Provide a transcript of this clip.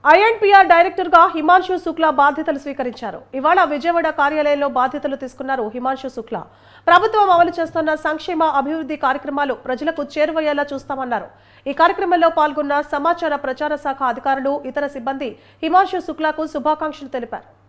INPR director గా హిమాంశు శుక్లా బాధ్యతలు స్వీకరించారు. ఇవాళ విజయవాడ కార్యాలయంలో బాధ్యతలు తీసుకున్నారు హిమాంశు శుక్లా. ప్రభుత్వం అమలు చేస్తున్న సంక్షేమ అభివృద్ధి కార్యక్రమాలు ప్రజలకు చేరువయ్యేలా చూస్తామన్నారు. ఈ కార్యక్రమంలో పాల్గొన్న సమాచార ప్రచార శాఖ అధికారులు, ఇతర సిబ్బంది హిమాంశు శుక్లాకు శుభాకాంక్షలు తెలిపారు.